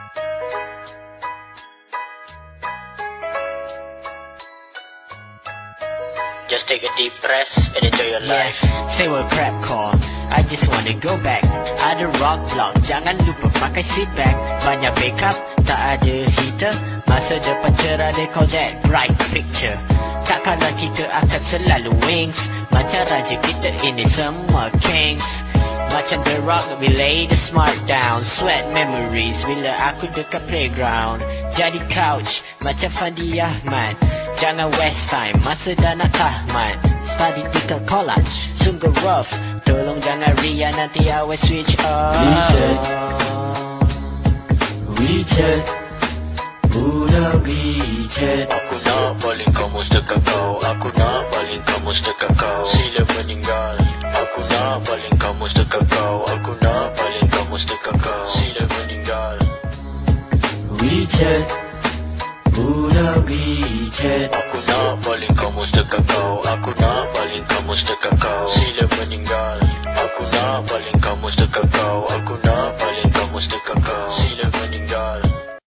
Just take a deep breath and enjoy your life. Say what crap call, I just wanna go back. Ada rock block, jangan lupa pakai seat back. Banyak backup, tak ada heater. Masa depan cerah, they call that bright picture. Takkanlah kita akan selalu wings. Macam raja kita ini semua kings. Macam The Rock, we lay the smart down. Sweat memories bila aku dekat playground. Jadi couch, macam Fandi Ahmad. Jangan waste time, masa dah nak tahmat. Study dekat college, sungguh rough. Tolong jangan ria, nanti I will switch off. WeChat, budak WeChat. Aku nak baling kamu dekat kau. Aku nak baling kamu dekat kau. Sila meninggal. Aku nak baling kamu dekat kau. Aku nak baling kamu dekat kau. Sila meninggal. WeChat, budak WeChat. Aku nak baling kamu dekat kau. Aku nak